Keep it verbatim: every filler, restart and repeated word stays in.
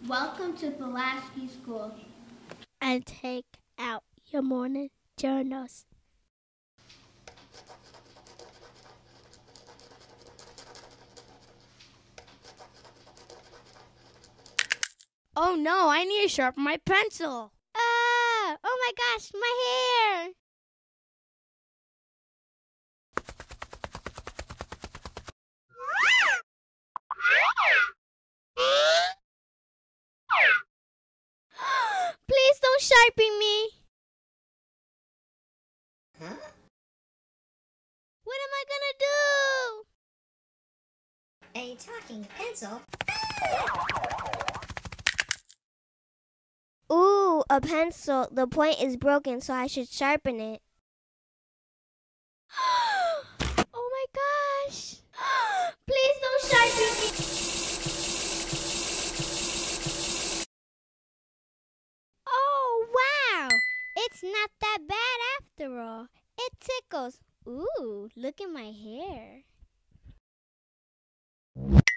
Welcome to Pulaski School. And take out your morning journals. Oh no, I need to sharpen my pencil. Ah! Oh my gosh, my hair! Please don't sharpen me. Huh? What am I gonna do? A talking pencil? Ooh, a pencil. The point is broken, so I should sharpen it. Oh my gosh. Please don't sharpen me. Oh, wow. It's not that bad after all. It tickles. Ooh, look at my hair.